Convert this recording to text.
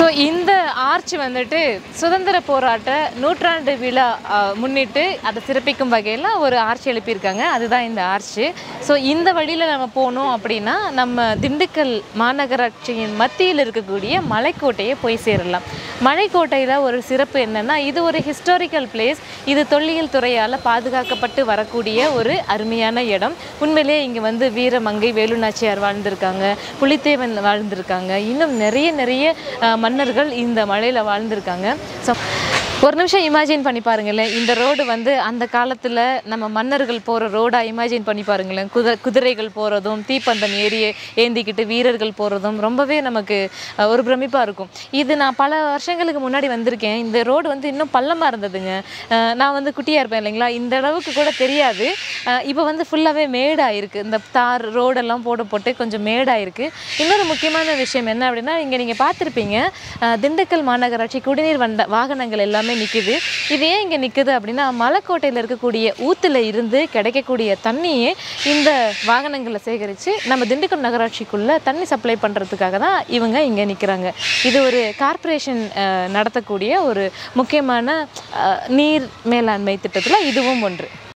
So இந்த arch வந்துட்டு சுதந்திர போராட்ட நூற்றாண்டு விழா முன்னிட்டு அதை சிறப்பிக்கும் வகையில் ஒரு ஆர்ச் எழுப்பியிருக்காங்க. அதுதான் இந்த ஆர்ச்சு. ஸோ இந்த வழியில் நம்ம போனோம் அப்படின்னா நம்ம திண்டுக்கல் மாநகராட்சியின் மத்தியில் இருக்கக்கூடிய மலைக்கோட்டையை போய் சேரலாம். மலைக்கோட்டையில் ஒரு சிறப்பு என்னென்னா, இது ஒரு ஹிஸ்டாரிக்கல் பிளேஸ். இது தொல்லியல் துறையால் பாதுகாக்கப்பட்டு வரக்கூடிய ஒரு அருமையான இடம். உண்மையிலேயே இங்கே வந்து வீரமங்கை வேலுநாச்சியார் வாழ்ந்திருக்காங்க, புலித்தேவன் வாழ்ந்திருக்காங்க, இன்னும் நிறைய மன்னர்கள் இந்த மலையில் வாழ்ந்திருக்காங்க. ஸோ ஒரு நிமிஷம் இமேஜின் பண்ணி பாருங்களேன், இந்த ரோடு வந்து அந்த காலத்தில் நம்ம மன்னர்கள் போகிற ரோடாக இமேஜின் பண்ணி பாருங்களேன். குதிரைகள் போகிறதும், தீப்பந்தம் ஏந்திக்கிட்டு வீரர்கள் போகிறதும் ரொம்பவே நமக்கு ஒரு பிரமிப்பாக இருக்கும். இது நான் பல வருஷங்களுக்கு முன்னாடி வந்திருக்கேன். இந்த ரோடு வந்து இன்னும் பள்ளமாக இருந்ததுங்க. நான் வந்து குட்டியாக இருப்பேன் இல்லைங்களா, இந்த அளவுக்கு கூட தெரியாது. இப்போ வந்து ஃபுல்லாகவே மேடாயிருக்கு. இந்த தார் ரோடெல்லாம் போட்டு கொஞ்சம் மேடாயிருக்கு. இன்னொரு முக்கியமான விஷயம் என்ன அப்படின்னா, இங்கே நீங்கள் பார்த்துருப்பீங்க, திண்டுக்கல் மாநகராட்சி குடிநீர் வாகனங்கள் எல்லாமே நிற்குது. இது ஏன் இங்கே நிற்குது அப்படின்னா, மலைக்கோட்டையில் இருக்கக்கூடிய ஊற்றுல இருந்து கிடைக்கக்கூடிய தண்ணியே இந்த வாகனங்களை சேகரித்து நம்ம திண்டுக்கல் நகராட்சிக்குள்ளே தண்ணி சப்ளை பண்ணுறதுக்காக தான் இவங்க இங்கே நிற்கிறாங்க. இது ஒரு கார்ப்பரேஷன் நடத்தக்கூடிய ஒரு முக்கியமான நீர் மேலாண்மை திட்டத்தில் இதுவும் ஒன்று.